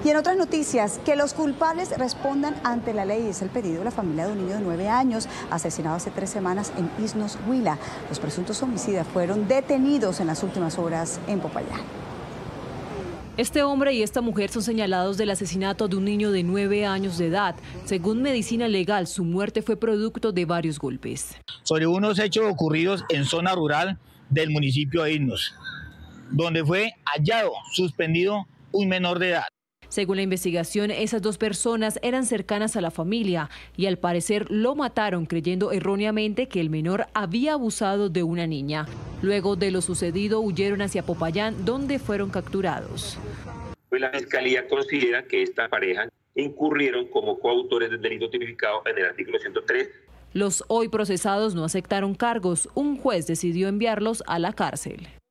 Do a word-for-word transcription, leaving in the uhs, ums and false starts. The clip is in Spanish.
Y en otras noticias, que los culpables respondan ante la ley es el pedido de la familia de un niño de nueve años asesinado hace tres semanas en Isnos, Huila. Los presuntos homicidas fueron detenidos en las últimas horas en Popayán. Este hombre y esta mujer son señalados del asesinato de un niño de nueve años de edad. Según Medicina Legal, su muerte fue producto de varios golpes. Sobre unos hechos ocurridos en zona rural del municipio de Isnos, donde fue hallado suspendido un menor de edad. Según la investigación, esas dos personas eran cercanas a la familia y al parecer lo mataron creyendo erróneamente que el menor había abusado de una niña. Luego de lo sucedido huyeron hacia Popayán, donde fueron capturados. Pues la Fiscalía considera que esta pareja incurrieron como coautores del delito tipificado en el artículo ciento tres. Los hoy procesados no aceptaron cargos. Un juez decidió enviarlos a la cárcel.